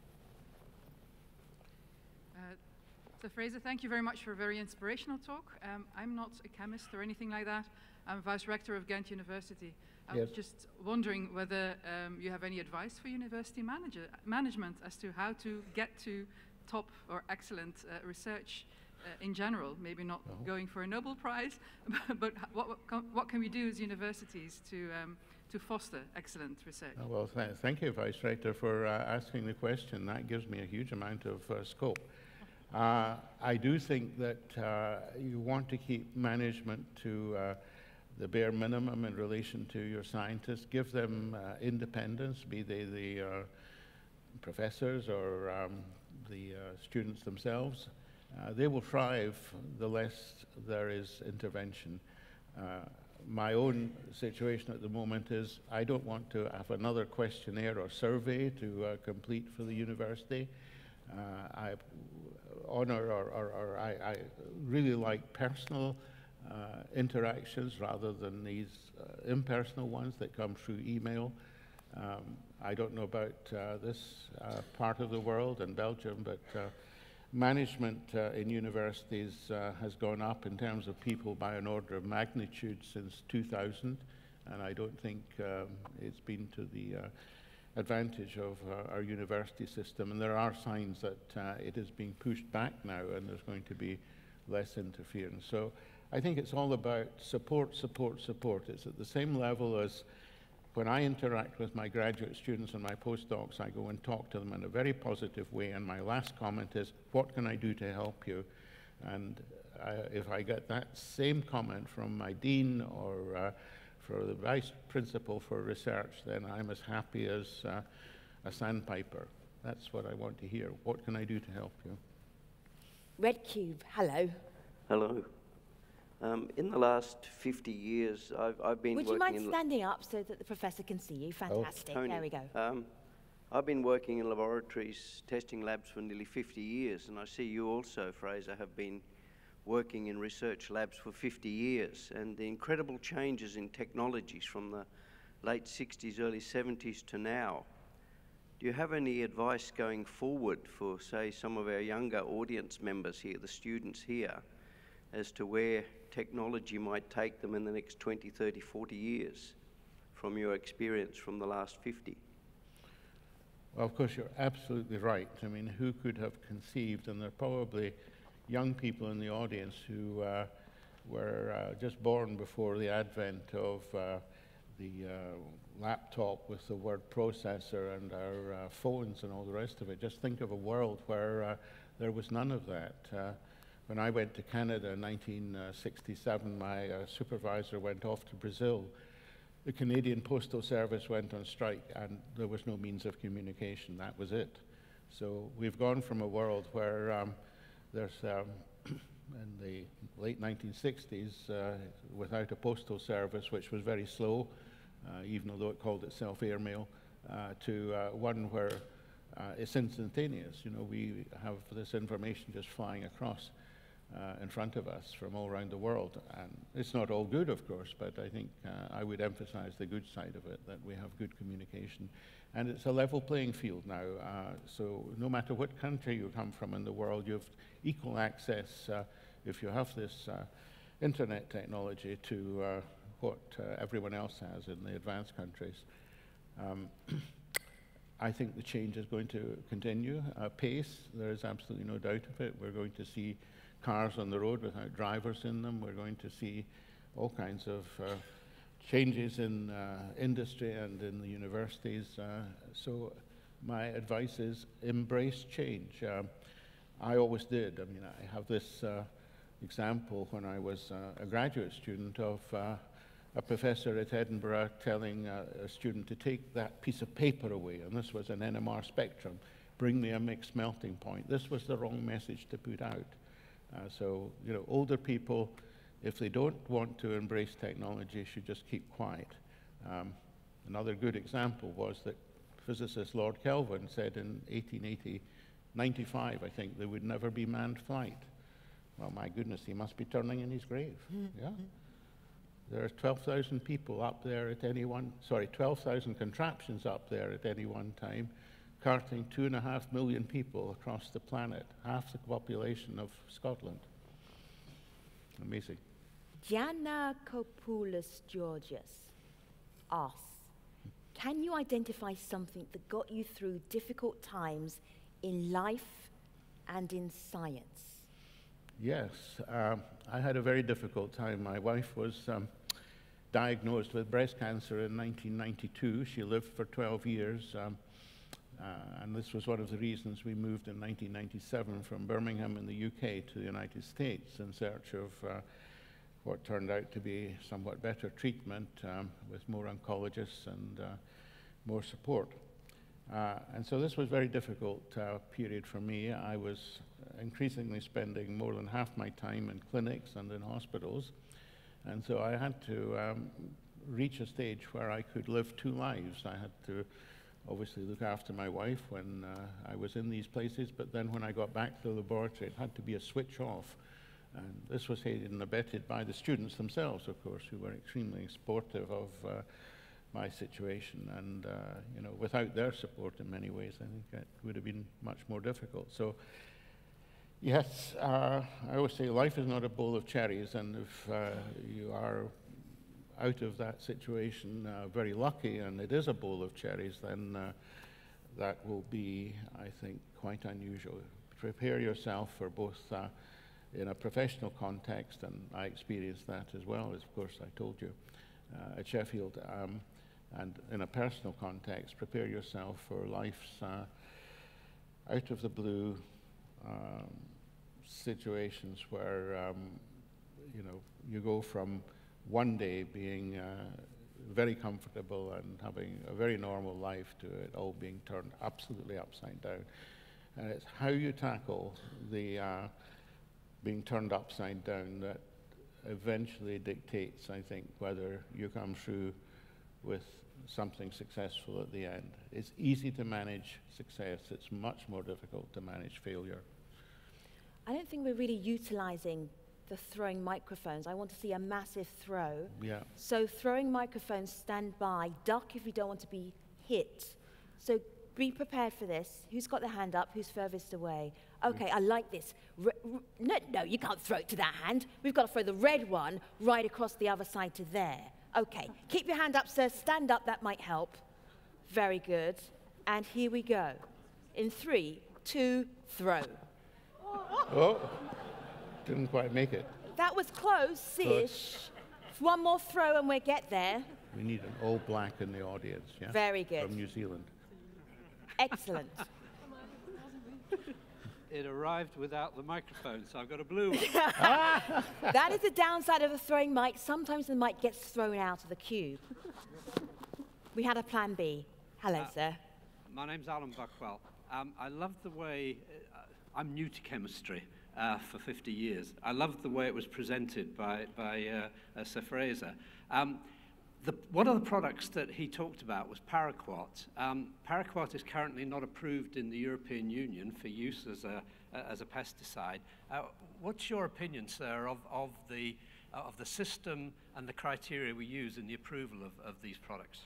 So Fraser, thank you very much for a very inspirational talk. I'm not a chemist or anything like that. I'm Vice Rector of Ghent University. I was just wondering whether you have any advice for university management as to how to get to top or excellent research in general, maybe not going for a Nobel Prize, but what can we do as universities to foster excellent research? Well, thank you, Vice Rector, for asking the question. That gives me a huge amount of scope. I do think that you want to keep management to the bare minimum in relation to your scientists. Give them independence, be they the professors or the students themselves. They will thrive the less there is intervention. My own situation at the moment is I don't want to have another questionnaire or survey to complete for the university. I honor or I really like personal interactions rather than these impersonal ones that come through email. I don't know about this part of the world in Belgium, but management in universities has gone up in terms of people by an order of magnitude since 2000, and I don't think it's been to the advantage of our university system. And there are signs that it is being pushed back now, and there's going to be less interference. So I think it's all about support, support, support. It's at the same level as when I interact with my graduate students and my postdocs, I go and talk to them in a very positive way, and my last comment is, what can I do to help you? And if I get that same comment from my dean or for the vice principal for research, then I'm as happy as a sandpiper. That's what I want to hear. What can I do to help you? Red Cube, hello. Hello. In the last 50 years, I've been working... Would you mind standing up so that the professor can see you? Fantastic. Tony, there we go. I've been working in laboratories, testing labs for nearly 50 years, and I see you also, Fraser, have been working in research labs for 50 years, and the incredible changes in technologies from the late 60s, early 70s to now Do you have any advice going forward for, say, some of our younger audience members here, the students here, as to where technology might take them in the next 20, 30, 40 years from your experience from the last 50? Well, of course, you're absolutely right. I mean, who could have conceived, and there are probably young people in the audience who were just born before the advent of the laptop with the word processor and our phones and all the rest of it. Just think of a world where there was none of that. When I went to Canada in 1967, my supervisor went off to Brazil. The Canadian Postal Service went on strike, and there was no means of communication. That was it. So we've gone from a world where there's, in the late 1960s, without a postal service, which was very slow, even although it called itself airmail, to one where it's instantaneous. You know, we have this information just flying across in front of us from all around the world. And it's not all good, of course, but I think I would emphasize the good side of it, that we have good communication. And it's a level playing field now. So no matter what country you come from in the world, you have equal access, if you have this internet technology, to what everyone else has in the advanced countries. I think the change is going to continue apace. There is absolutely no doubt of it. We're going to see cars on the road without drivers in them. We're going to see all kinds of changes in industry and in the universities. So my advice is embrace change. I always did. I mean, I have this example when I was a graduate student of a professor at Edinburgh telling a student to take that piece of paper away, and this was an NMR spectrum, bring me a mixed melting point. This was the wrong message to put out. So, you know, older people, if they don't want to embrace technology, should just keep quiet. Another good example was that physicist Lord Kelvin said in 1895, I think, there would never be manned flight. Well, my goodness, he must be turning in his grave. Yeah. There are 12,000 people up there at any one, 12,000 contraptions up there at any one time, carting 2.5 million people across the planet, half the population of Scotland. Amazing. Giannakopoulos Georgios asks, can you identify something that got you through difficult times in life and in science? Yes, I had a very difficult time. My wife was diagnosed with breast cancer in 1992. She lived for 12 years, and this was one of the reasons we moved in 1997 from Birmingham in the UK to the United States in search of what turned out to be somewhat better treatment with more oncologists and more support. And so this was a very difficult period for me. I was increasingly spending more than half my time in clinics and in hospitals. And so I had to reach a stage where I could live two lives. I had to obviously look after my wife when I was in these places, but then when I got back to the laboratory, it had to be a switch off. And this was aided and abetted by the students themselves, of course, who were extremely supportive of my situation. And you know, without their support in many ways, I think it would have been much more difficult. So yes, I always say life is not a bowl of cherries, and if you are out of that situation very lucky, and it is a bowl of cherries, then that will be, I think, quite unusual. Prepare yourself for both in a professional context, and I experienced that as well, as of course I told you, at Sheffield, and in a personal context, prepare yourself for life's out of the blue situations where you know, you go from one day being very comfortable and having a very normal life to it all being turned absolutely upside down. And it's how you tackle the being turned upside down that eventually dictates, I think, whether you come through with something successful at the end. It's easy to manage success. It's much more difficult to manage failure. I don't think we're really utilizing the throwing microphones. I want to see a massive throw. Yeah. So throwing microphones, stand by, duck if you don't want to be hit. So Be prepared for this. Who's got their hand up? Who's furthest away? Okay, I like this. No, you can't throw it to that hand. We've got to throw the red one right across the other side to there. Okay, keep your hand up, sir. Stand up, that might help. Very good. And here we go. In 3, 2, throw. Oh, didn't quite make it. That was close-ish. One more throw and we'll get there. We need an all black in the audience, yeah? Very good. From New Zealand. Excellent. It arrived without the microphone, so I've got a blue one. That is the downside of a throwing mic. Sometimes the mic gets thrown out of the cube. We had a plan B. Hello, sir. My name's Alan Buckwell. I love the way, I'm new to chemistry for 50 years. I love the way it was presented by Sir Fraser. One of the products that he talked about was paraquat. Paraquat is currently not approved in the European Union for use as a pesticide. What's your opinion, sir, of the system and the criteria we use in the approval of these products?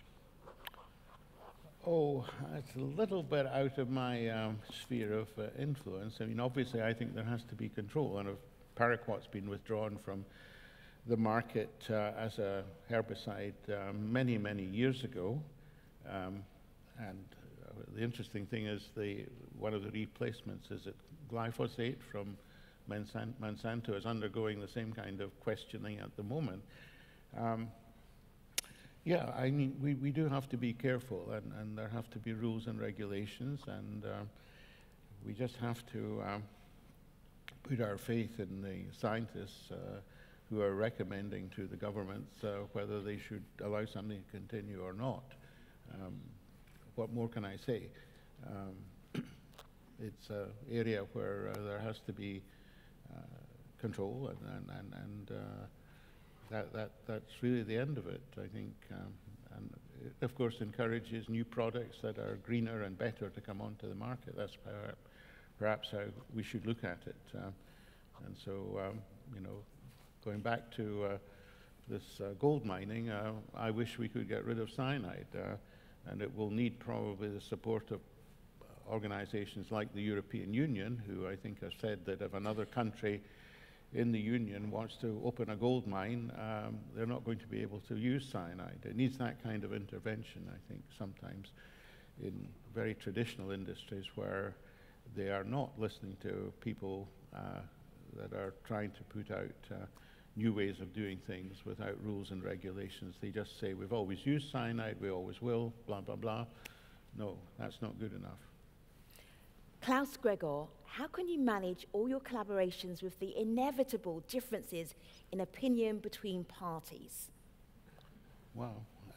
Oh, it's a little bit out of my sphere of influence. I mean, obviously, I think there has to be control, and if paraquat's been withdrawn from the market as a herbicide many, many years ago. And the interesting thing is one of the replacements is that glyphosate from Monsanto is undergoing the same kind of questioning at the moment. Yeah, I mean, we do have to be careful, and there have to be rules and regulations, and we just have to put our faith in the scientists who are recommending to the governments whether they should allow something to continue or not. What more can I say? It's an area where there has to be control, and that's really the end of it, I think. And it, of course, encourages new products that are greener and better to come onto the market. That's perhaps how we should look at it. And so, you know, going back to this gold mining, I wish we could get rid of cyanide, and it will need probably the support of organizations like the European Union, who I think have said that if another country in the Union wants to open a gold mine, they're not going to be able to use cyanide. It needs that kind of intervention, I think, sometimes in very traditional industries where they are not listening to people that are trying to put out new ways of doing things without rules and regulations. They just say, we've always used cyanide, we always will, blah, blah, blah. No, that's not good enough. Klaus Gregor, how can you manage all your collaborations with the inevitable differences in opinion between parties? Wow.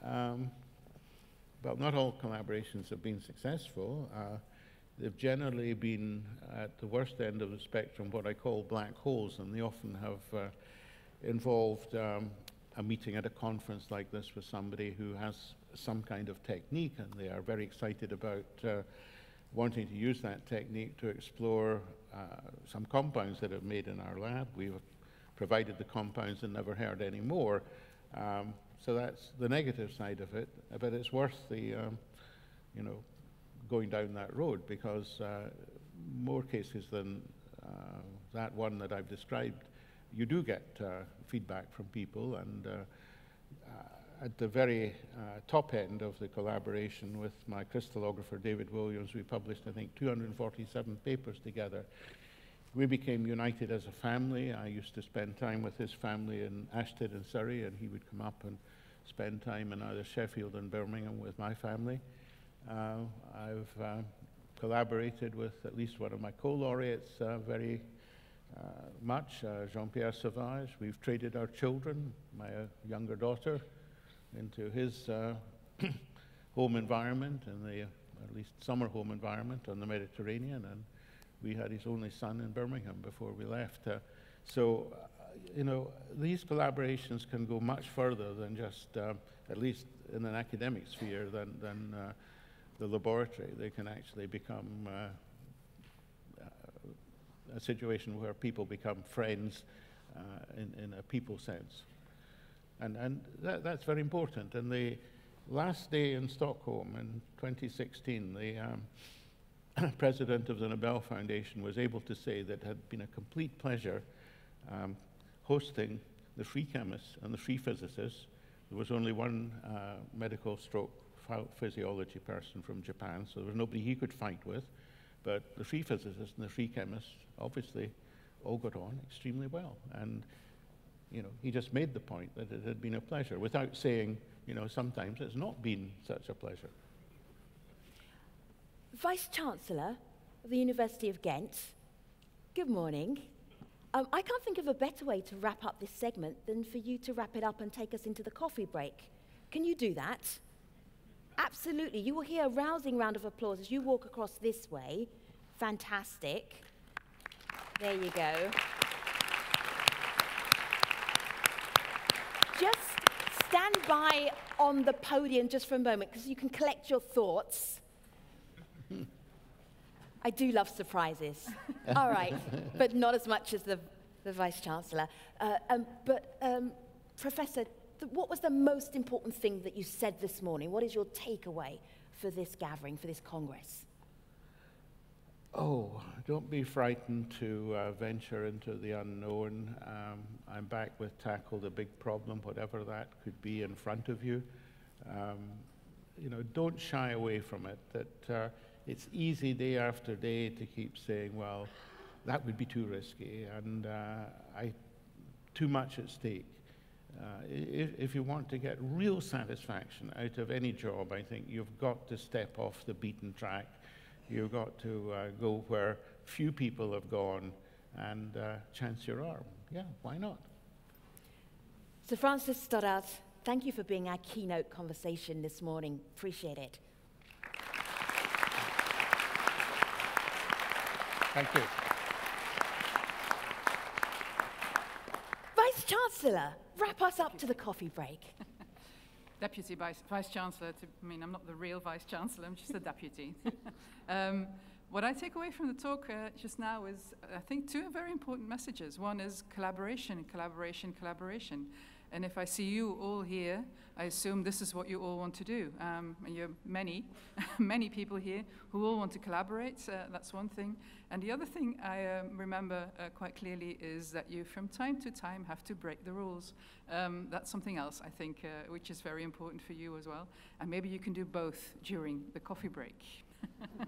Well, not all collaborations have been successful. They've generally been at the worst end of the spectrum, what I call black holes, and they often have involved a meeting at a conference like this with somebody who has some kind of technique, and they are very excited about wanting to use that technique to explore some compounds that are made in our lab. We've provided the compounds and never heard any more. So that's the negative side of it, but it's worth the, you know, going down that road, because more cases than that one that I've described, you do get feedback from people, and at the very top end of the collaboration with my crystallographer David Williams, we published, I think, 247 papers together. We became united as a family. I used to spend time with his family in Ashton in Surrey, and he would come up and spend time in either Sheffield and Birmingham with my family. I've collaborated with at least one of my co-laureates very much, Jean-Pierre Sauvage. We've traded our children, my younger daughter, into his home environment, and at least summer home environment on the Mediterranean, and we had his only son in Birmingham before we left. So, you know, these collaborations can go much further than just, at least in an academic sphere, than the laboratory. They can actually become a situation where people become friends in a people sense. And that's very important. And last day in Stockholm in 2016, the president of the Nobel Foundation was able to say that it had been a complete pleasure hosting the free chemists and the free physicists. There was only one medical stroke physiology person from Japan, so there was nobody he could fight with. But the free physicists and the free chemists obviously all got on extremely well. And you know, he just made the point that it had been a pleasure without saying, you know, sometimes it's not been such a pleasure. Vice-Chancellor of the University of Ghent, good morning. I can't think of a better way to wrap up this segment than for you to wrap it up and take us into the coffee break. Can you do that? Absolutely. You will hear a rousing round of applause as you walk across this way. Fantastic. There you go. Just stand by on the podium just for a moment because you can collect your thoughts. I do love surprises. All right, but not as much as the Vice-Chancellor. Professor, what was the most important thing that you said this morning? What is your takeaway for this gathering, for this Congress? Oh, don't be frightened to venture into the unknown. I'm back with tackle the big problem, whatever that could be in front of you. You know, don't shy away from it. That it's easy day after day to keep saying, well, that would be too risky and too much at stake. If you want to get real satisfaction out of any job, I think you've got to step off the beaten track. You've got to go where few people have gone and chance your arm. Yeah, why not? Sir Francis Stoddart, thank you for being our keynote conversation this morning. Appreciate it. Thank you. Vice-Chancellor, wrap us up to the coffee break. Deputy Vice-Chancellor, I mean, I'm not the real Vice-Chancellor, I'm just the deputy. What I take away from the talk just now is, I think, two very important messages. One is collaboration, collaboration, collaboration. And if I see you all here, I assume this is what you all want to do. And you're many, many people here who all want to collaborate. That's one thing. And the other thing I remember quite clearly is that you, from time to time, have to break the rules. That's something else, I think, which is very important for you as well. And maybe you can do both during the coffee break.